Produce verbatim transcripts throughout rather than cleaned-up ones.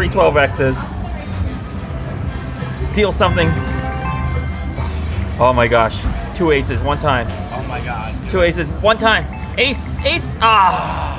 three twelve X's. Deal something. Oh my gosh. Two aces, one time. Oh my god. Two aces, one time. Ace, ace, ah!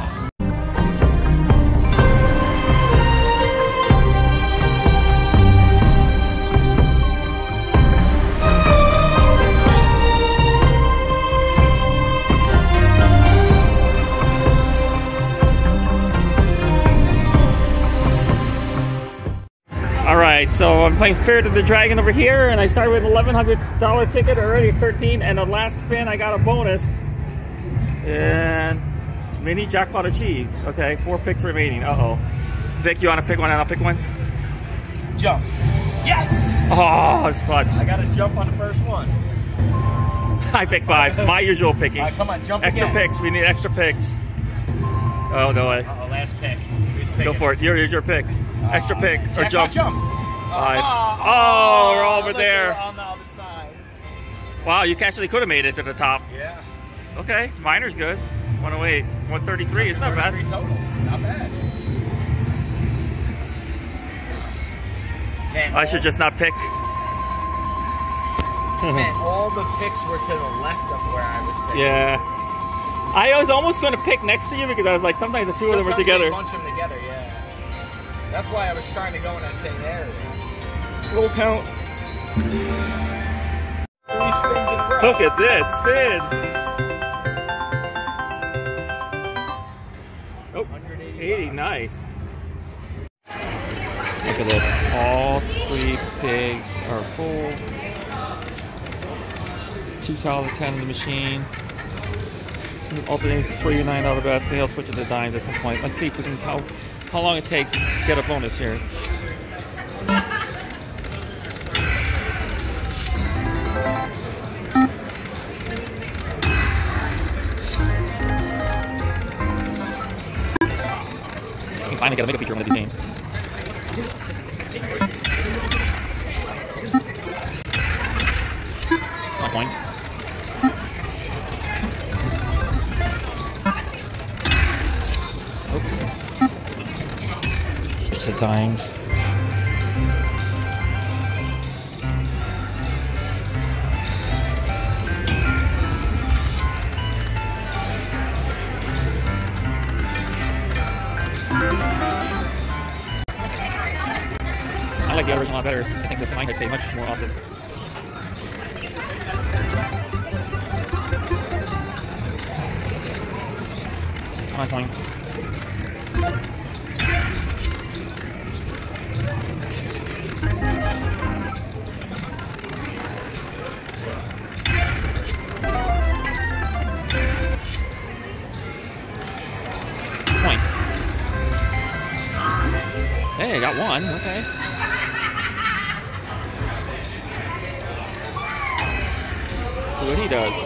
Alright, so I'm playing Spirit of the Dragon over here, and I started with an eleven hundred dollar ticket, already thirteen, and the last spin I got a bonus. And mini jackpot achieved. Okay, four picks remaining. Uh-oh. Vic, you want to pick one and I'll pick one? Jump. Yes! Oh, it's clutch. I got to jump on the first one. I pick five. My usual picking. All right, come on, jump Extra again. picks. We need extra picks. Oh, no way. Uh-oh, last pick. Go for it. Here, here's your pick. Uh, Extra pick or jump. jump. Right. Uh, oh, oh, we're over there. On the other side. Wow, you actually could have made it to the top. Yeah. Okay, miner's good. one oh eight, one thirty-three. It's not bad. Total. Not bad. Man, I should just not pick. Man, all the picks were to the left of where I was picking. Yeah. I was almost going to pick next to you because I was like, sometimes the two sometimes of them are together. They bunch them together, yeah. That's why I was trying to go in that same area. Full count. Three spins in a row. Look at this spin. Oh, eighty, nice. Look at this. All three pigs are full. Two tiles of ten in the machine. Alternating three nine dollar basket. He'll switch it to dimes at some point. Let's see if we can how how long it takes to get a bonus here. We can finally get a mega feature one of these games. One point. Just the dimes. I like the original a lot better. I think that the mine has stayed much more often. One point. Point. Hey, I got one. Okay. See what he does.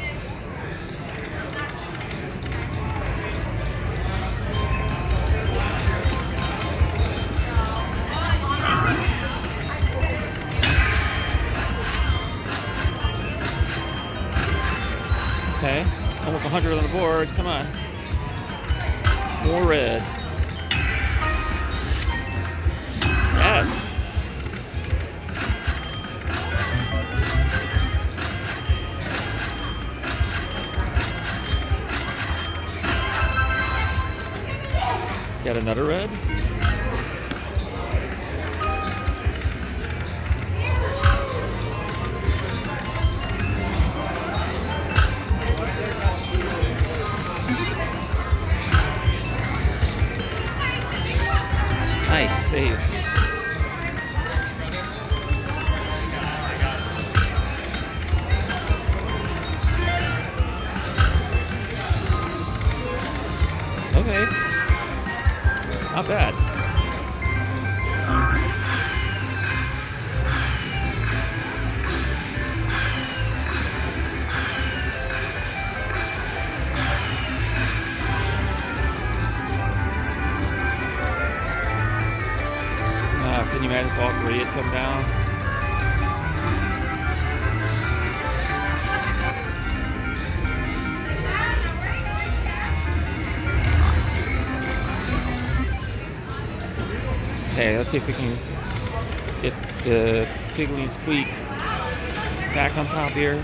Okay, almost one hundred on the board. Come on. More red. Yes. Got another red. Nice save. Okay. Not bad. Uh, can you imagine if all three had come down? Okay, let's see if we can get the Piggly and Squeak back on top here.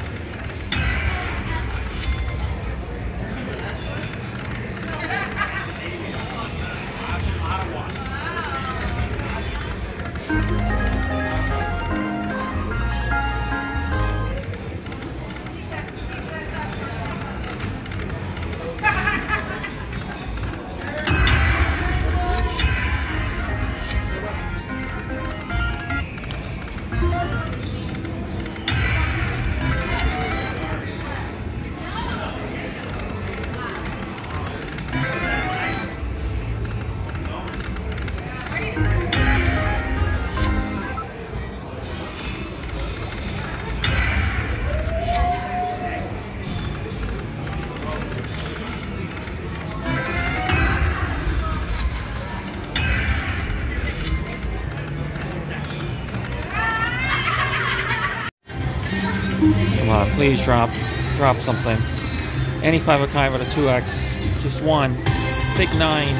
Come on, please drop, drop something. Any five of kind with a two X. Just one. Big nine.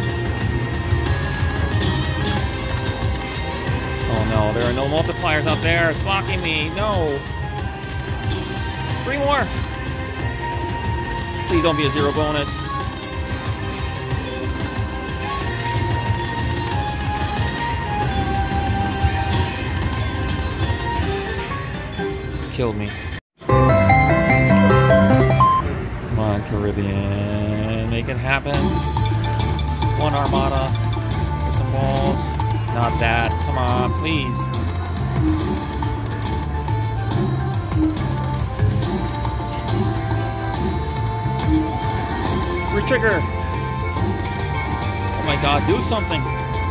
Oh no, there are no multipliers out there. It's blocking me. No. Three more. Please don't be a zero bonus. Killed me. Come on, Caribbean. Make it happen. One Armada. For some balls. Not that. Come on, please. Retrigger. Oh my god, do something.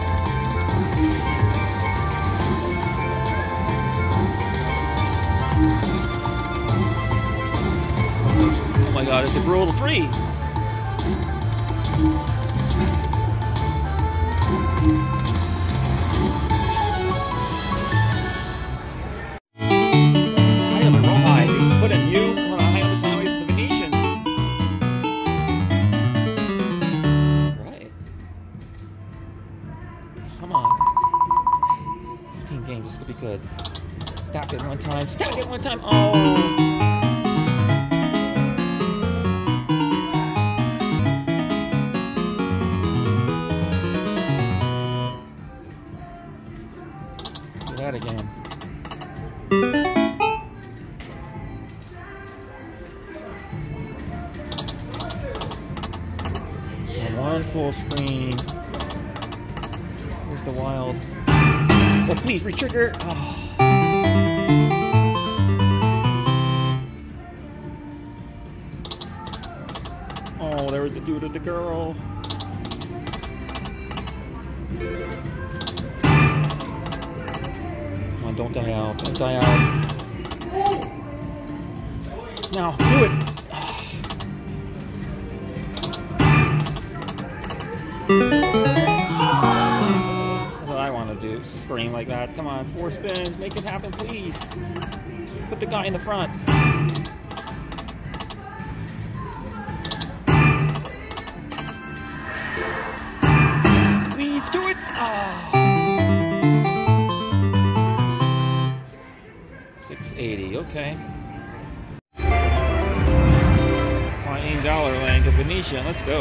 Oh my god, it's a brutal three. I am a roll high. You put a new on a high on the time with the Venetian. Right. Come on. fifteen games, this could be good. Stack it one time. Stack it one time. Oh. That again. And one full screen. Here's the wild. Oh, please retrigger. Oh. Oh, there was the dude with the girl. Don't die out. Don't die out. Now, do it. That's what I want to do. Scream like that. Come on, four spins. Make it happen, please. Put the guy in the front. Please do it. Oh. six eighty, okay. fifteen dollar land to Venetian, let's go.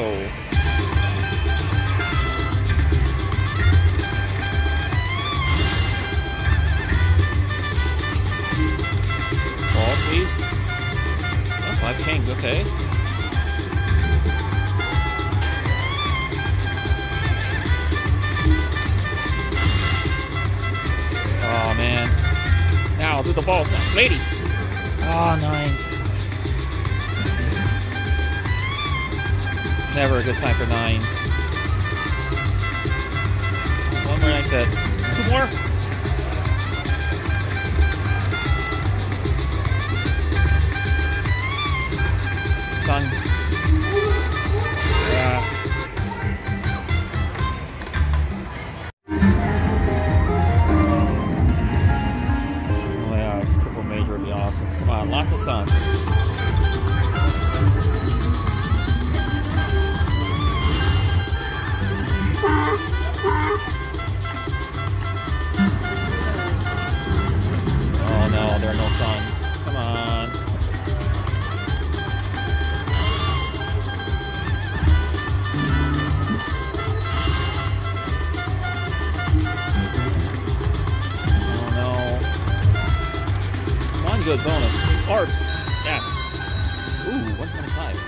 Ball, please. Oh, five kings, okay. Oh man. Now do the balls now. Lady! Ah, oh, nines. Never a good time for nines. One more, I said. Two more. Sons. Yeah. Would be awesome. Come on, lots of sun. there are no suns. Come on. Oh no. One good bonus. Arts. Yes. Ooh, one twenty-five.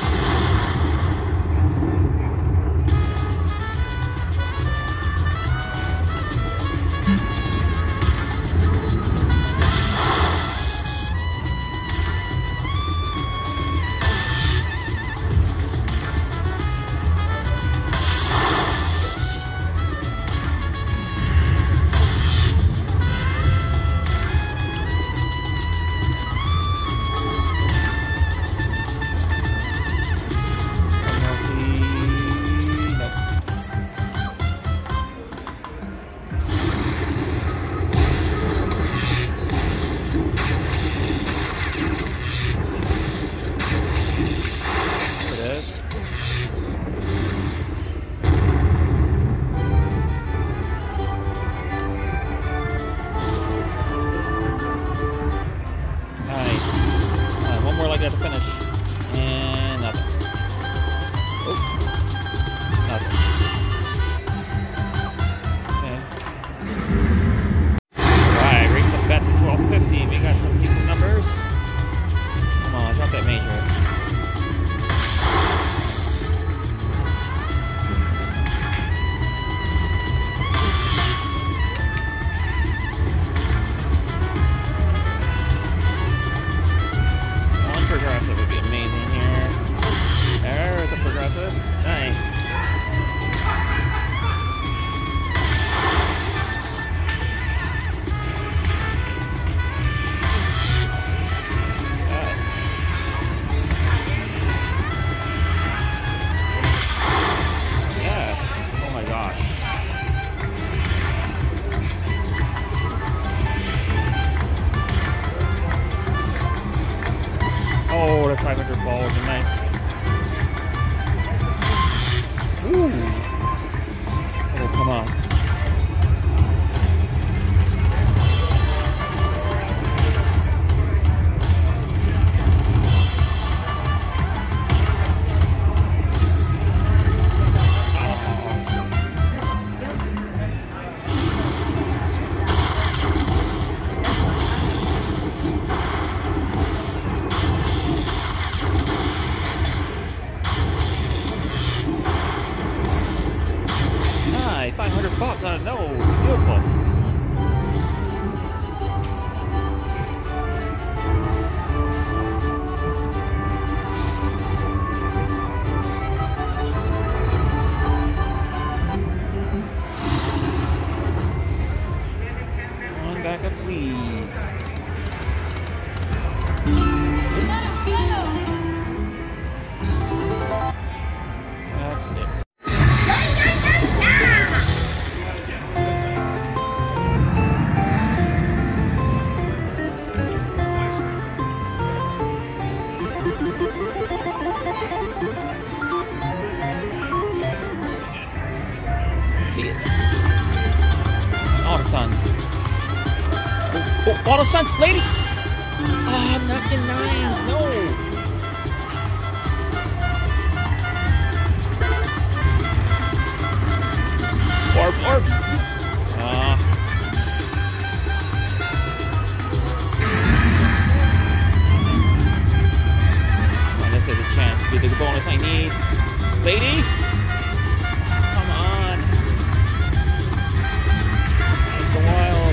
Like that to finish. And nothing. Oh. Nothing. Okay. Alright, raise the bet to twelve fifty. We got some decent numbers. Come on, drop that major. Progressive would be amazing here. There's a progressive. Nice. Uh, yeah. Oh my gosh. Oh, the five hundred ball was nice. Ooh. Oh, come on. five hundred bucks out of no, beautiful. One back up, please. That's it. See it. All the suns. Oh, oh, all the suns, lady! Ah, oh, nothing nines, no! Orb, orb! Ah. Uh, this is a chance to be the bonus I need. Lady? Come on. It's the wild.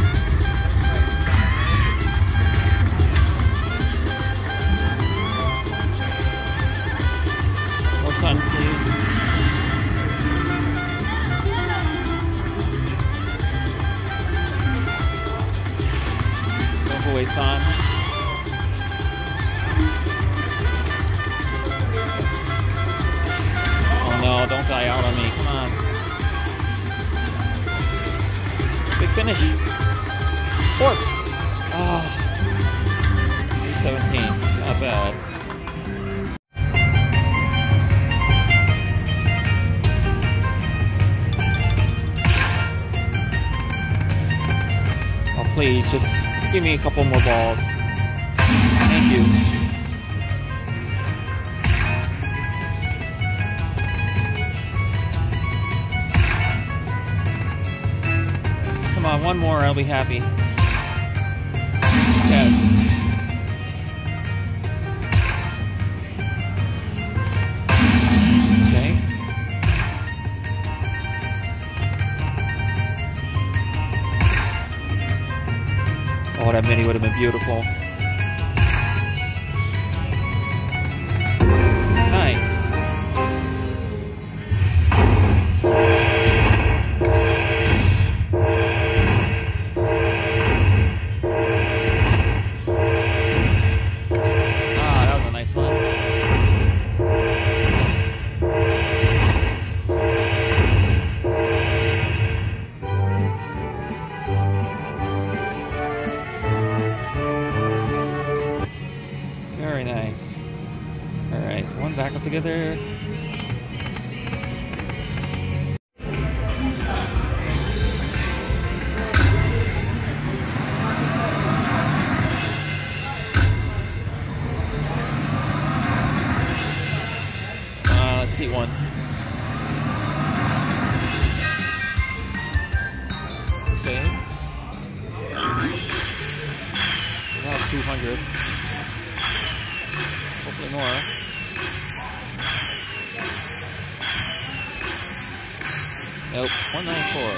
More sun, please. Don't go away, sun. No, don't die out on me. Come on. Big finish. Fourth. Oh. seventeen. Not bad. Oh, please, just give me a couple more balls. Thank you. Come on, one more, I'll be happy. Yes. Okay. Oh, that mini would have been beautiful. Nice. Ah, that was a nice one. Very nice. All right, one back up together. Uh, let's see one. Okay. About two hundred. Hopefully more. Nope, one ninety-four.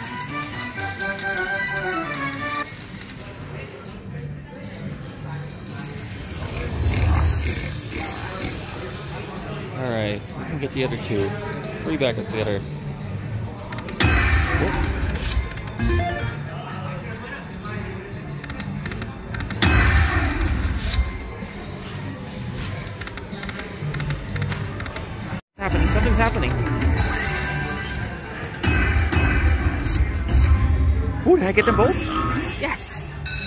Alright, we can get the other two. Three backers together. Whoop. Happening, something's happening. Ooh, did I get them both? Yes!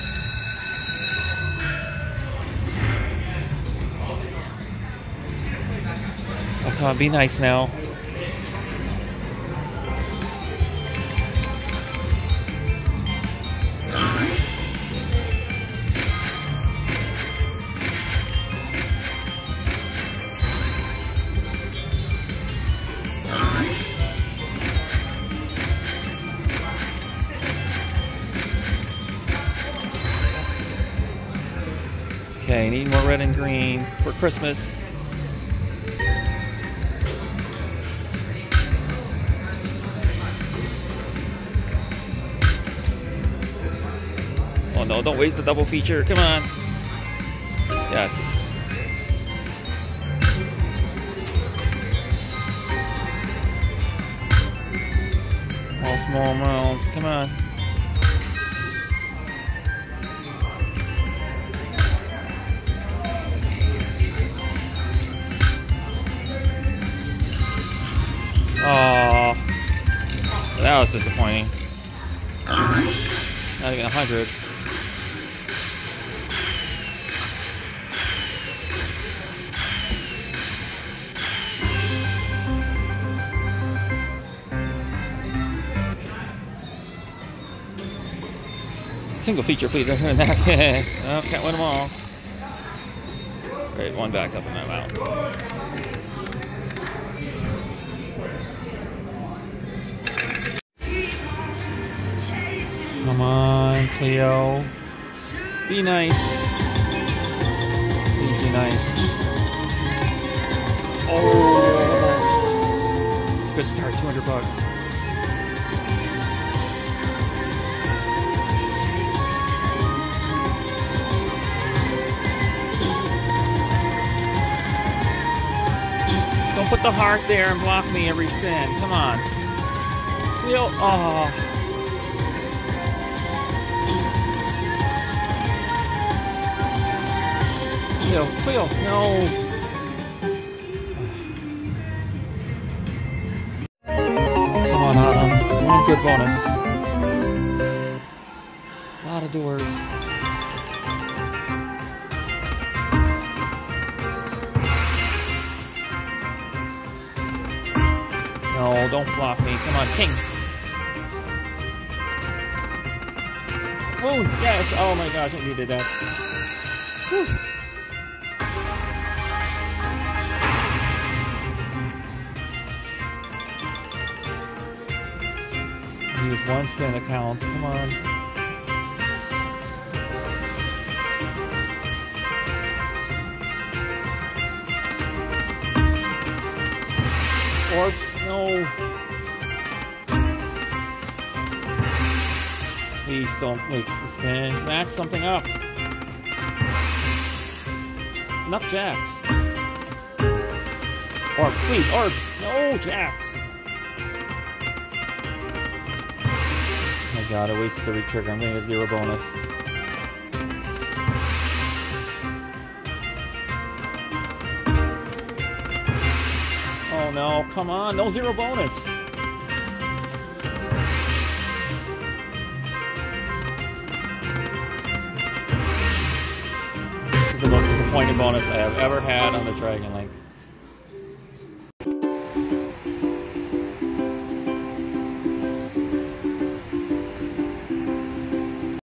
That's gonna be nice now. Okay, need more red and green for Christmas. Oh no, don't waste the double feature, come on. Yes. All small amounts, come on. Oh, that was disappointing. Not even a hundred. Single feature, please. Oh, can't win them all. Great, one back up and I'm out. Come on, Cleo. Be nice. Please be nice. Oh! Good start, two hundred bucks. Don't put the heart there and block me every spin. Come on. Cleo. Oh. Cleo, Cleo, no. Come on, Autumn. One good bonus. A lot of doors. No, don't block me. Come on, king. spoon. Yes. Oh my gosh, I needed that. Whew. Use one spin to count. Come on. Or no. Please don't make the spin. Match something up. Enough jacks. Or please, or no jacks. Oh my god, I wasted the retrigger. I'm gonna get zero bonus. Oh no, come on, no zero bonus. This is the most disappointing bonus I have ever had on the Dragon Link.